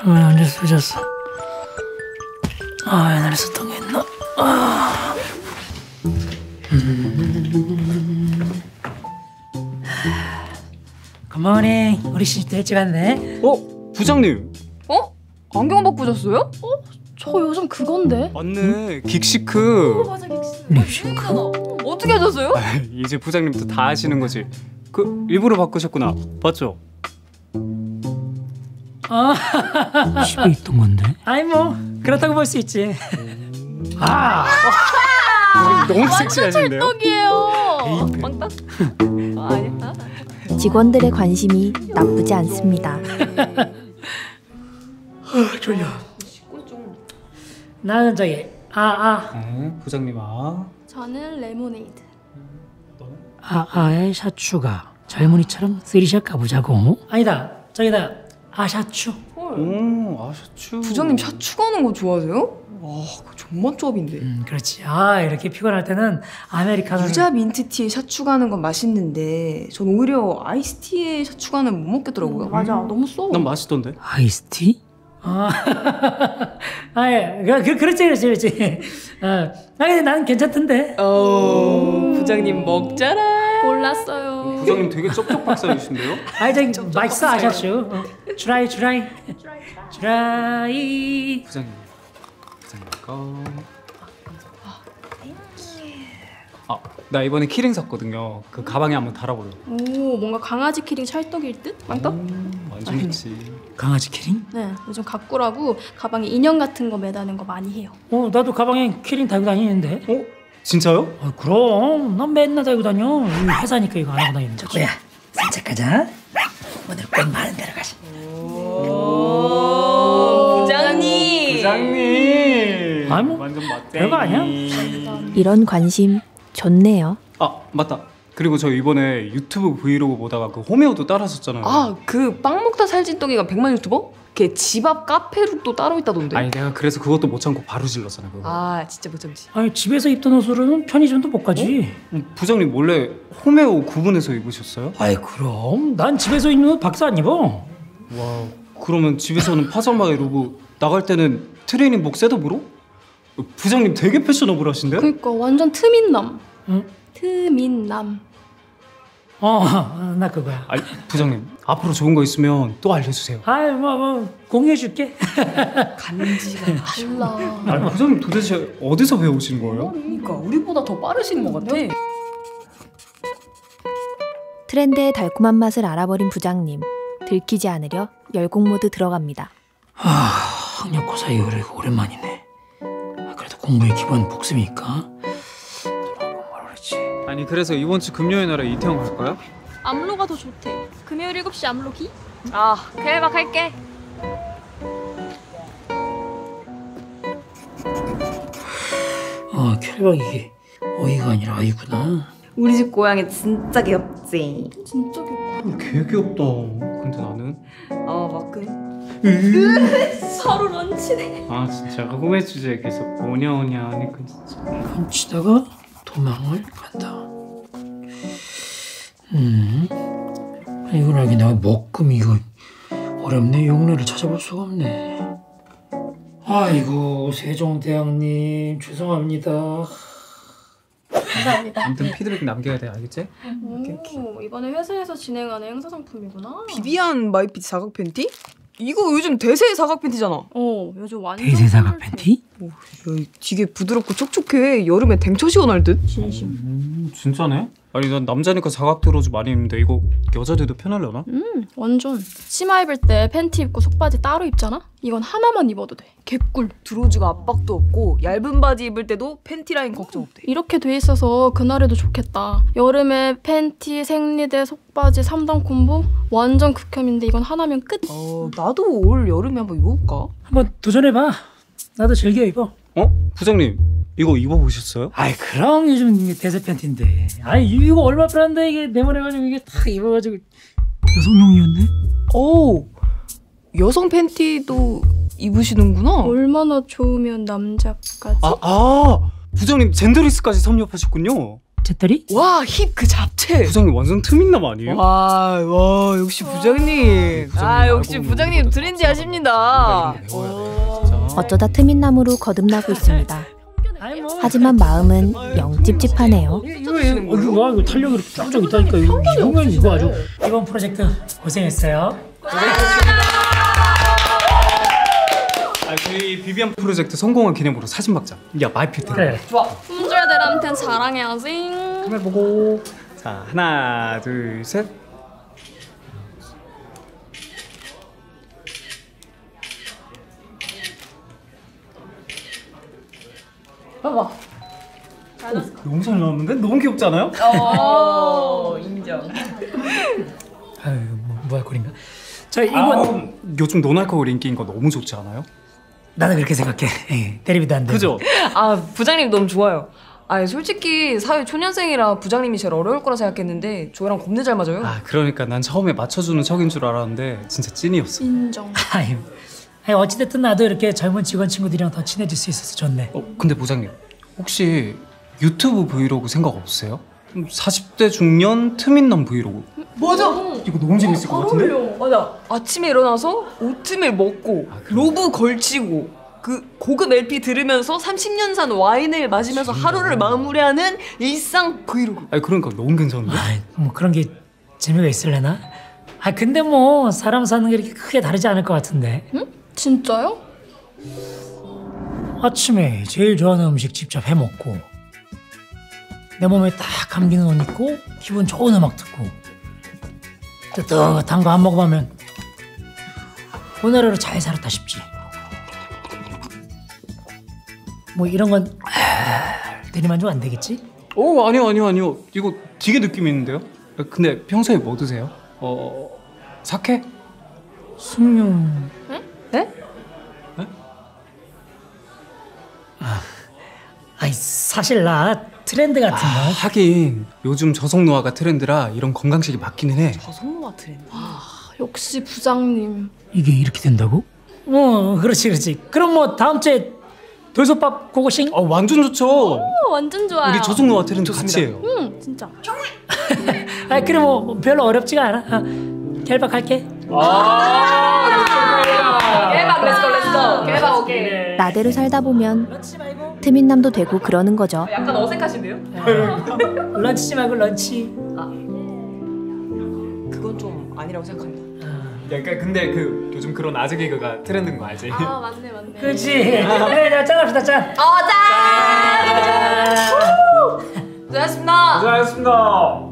언제 쓰셨어? 옛날에 썼던 게 있나? 굿모닝. 우리 신입도 일찍 왔네. 부장님. 안경 바꾸셨어요? 저 요즘 그건데. 맞네. 긱시크. 맞아, 긱스. 립싱크. 어떻게 하셨어요? 이제 부장님도 다 아시는 거지. 그 일부러 바꾸셨구나. 맞죠? 집에 있던 건데. 아이 뭐 그렇다고 볼 수 있지. 너무 섹시하신데요? 떡이에요. 빵떡? 아니야. 직원들의 관심이 나쁘지 않습니다. 졸려. 나는 저기 부장님 저는 레모네이드. 아의 샤추가 젊은이처럼 쓰리샷 가보자고. 아니다 저기다 아샤추. 아셔츠. 부장님 샤추 가는 거 좋아하세요? 그거 존맛 조합인데. 그렇지. 이렇게 피곤할 때는 아메리카노. 유자 민트티에 샤추 가는 건 맛있는데 전 오히려 아이스티에 샤추 가는 못 먹겠더라고요. 맞아. 너무 써. 난 맛있던데. 아이스티? 그렇지. 근데 나는 괜찮던데. 부장님 먹자라. 몰랐어요. 부장님 되게 쩝쩝 박사이신데요? 저기 맛있어 아샤추. 트라이. 부장님 거. 나 이번에 키링 샀거든요. 그 가방에 한번 달아보려. 오, 뭔가 강아지 키링 찰떡일 듯? 빵떡? 완전 좋지. 강아지 키링? 네, 요즘 가꾸라고 가방에 인형 같은 거 매다는 거 많이 해요. 나도 가방에 키링 달고 다니는데. 진짜요? 그럼 난 맨날 달고 다녀. 회사니까 이거 안 하고 다니는데. 야, 산책 가자. 오늘 꽃 많은 데로 가자. 부장님. 완전 맞대. 별거 아니야? 이런 관심 좋네요. 맞다. 그리고 저 이번에 유튜브 브이로그 보다가 그 호메오도 따라하셨잖아요. 그 빵 먹다 살찐 떡이가 100만 유튜버? 걔 집 앞 카페룩도 따로 있다던데. 아니 내가 그래서 그것도 못 참고 바로 질렀잖아 그거. 진짜 못 참지. 집에서 입던 옷으로는 편의점도 못 가지. 부장님 몰래 호메오 구분해서 입으셨어요? 그럼 난 집에서 입는 옷 박사 안 입어. 와, 그러면 집에서는 파자마에 이러고 나갈 때는 트레이닝복 셋업으로? 부장님 되게 패셔너블하신데요? 그니까 완전 트민남. 응? 트민남. 나 그거야. 부장님 앞으로 좋은 거 있으면 또 알려주세요. 공유해줄게. 간지가 달라. 부장님 도대체 어디서 배우신 거예요? 그러니까 우리보다 더 빠르신 것 같아. 트렌드의 달콤한 맛을 알아버린 부장님. 들키지 않으려 열공 모드 들어갑니다. 학력고사 이후로 오랜만이네. 그래도 공부의 기본 복습이니까. 뭐라 그랬지? 아니 그래서 이번 주 금요일 날에 이태원 갈까요? 암로가 더 좋대. 금요일 7시 암로기? 그래 막 할게. 켈박 이게 어이가 아니라 아이구나. 우리 집 고양이 진짜 귀엽지? 진짜 귀엽다. 개 귀엽다. 근데 나는? 막금. 바로 런치네. 진짜 꿈의 주제에 계속 오냐오냐 하니까 진짜. 훔치다가 도망을 간다. 이걸 알게 내가 먹금 이거 어렵네. 용례를 찾아볼 수가 없네. 아이고 세종대왕님 죄송합니다. 감사합니다. 아무튼 피드백 남겨야 돼, 알겠지? 오, 이번에 회사에서 진행하는 행사 상품이구나. 비비안 마이피트 사각 팬티? 이거 요즘 대세 사각 팬티잖아. 요즘 완전 대세 사각 팬티? 되게 부드럽고 촉촉해. 여름에 댕처 시원할 듯. 진심. 진짜네? 아니 난 남자니까 사각 들어주 많이 입는데 이거 여자들도 편하려나? 완전. 치마 입을 때 팬티 입고 속바지 따로 입잖아? 이건 하나만 입어도 돼. 개꿀. 들어주가 압박도 없고 얇은 바지 입을 때도 팬티 라인 걱정 없대. 이렇게 돼 있어서 그날에도 좋겠다. 여름에 팬티, 생리대, 속바지 3단 콤보? 완전 극혐인데 이건 하나면 끝. 나도 올 여름에 한번 입어볼까? 한번 도전해봐. 나도 즐겨 입어. 부장님 이거 입어보셨어요? 그럼 요즘 이게 대세 팬티인데. 이거 얼마 편한데 이게 네모내가지고 이게 딱 입어가지고. 여성용이었네? 여성 팬티도 입으시는구나. 얼마나 좋으면 남자까지. 부장님 젠더리스까지 섭렵하셨군요. 잿더리? 와, 힙 그 잡채. 부장님 완전 트민남 아니에요? 와, 역시 부장님. 역시 부장님 트렌디 하십니다. 어쩌다 트민남으로 거듭나고 있습니다. 아니 뭐. 하지만 마음은 영 찝찝하네요. 이거 탄력이 이렇게 쫙쫙 있다니까. 이거 아주. 이번 프로젝트 고생했어요. 저희 비비안 프로젝트 성공한 기념으로 사진 박자. 야 마이필 그래. 좋아. 품절들한텐 자랑해야지. 카메라 보고. 자 하나 둘 셋. 봐봐. 너무 잘 나왔는데? 너무 귀엽지 않아요? 인정. 아유 뭐 할 꼴인가. 자 이번 요즘 노날코올 인기인 거 너무 좋지 않아요? 나는 그렇게 생각해. 대립이도 안 돼. 그죠? 부장님 너무 좋아요. 솔직히 사회 초년생이라 부장님이 제일 어려울 거라 생각했는데 저랑 겁내 잘 맞아요. 그러니까 난 처음에 맞춰주는 척인 줄 알았는데 진짜 찐이었어. 인정. 아유 어찌됐든 나도 이렇게 젊은 직원 친구들이랑 더 친해질 수 있어서 좋네. 근데 부장님 혹시 유튜브 브이로그 생각 없으세요? 40대 중년 트민남 브이로그. 맞아. 이거 너무 재밌을 것 같은데? 맞아. 아침에 일어나서 오트밀 먹고 로브 걸치고 그 고급 LP 들으면서 30년산 와인을 마시면서 하루를 마무리하는 일상 브이로그. 그러니까 너무 괜찮은데? 뭐 그런 게 재미가 있을래나? 근데 뭐 사람 사는 게 이렇게 크게 다르지 않을 것 같은데. 응? 진짜요? 아침에 제일 좋아하는 음식 직접 해먹고 내 몸에 딱 감기는 옷 입고 기분 좋은 음악 듣고 뜨뜻한 거 한 모금 하면 오늘 하루 잘 살았다 싶지. 뭐 이런 건 대리만족 안 되겠지? 아니요. 이거 되게 느낌 있는데요? 근데 평소에 뭐 드세요? 사케? 숭늉. 네? 사실 나 트렌드 같은 거. 하긴 요즘 저속노화가 트렌드라 이런 건강식이 맞기는 해. 저속노화 트렌드. 역시 부장님. 이게 이렇게 된다고? 그렇지. 그럼 뭐 다음 주에 돌솥밥 고고싱? 완전 좋죠. 완전 좋아요. 우리 저속노화 트렌드 같이 해요. 응, 진짜. 그래 뭐 별로 어렵지가 않아. 결박할게. 개박 렛츠고. 개박 오케이. 나대로 살다 보면 트민남도 되고 그러는 거죠. 약간 어색하신데요? 런치 말고 런치. 그건 좀 아니라고 생각합니다. 약간 근데 요즘 그런 아재 개그가 트렌드인 거 알지? 맞네. 그렇지. 그래, 짠합시다, 짠. 짠! 고생하셨습니다. 고생하셨습니다.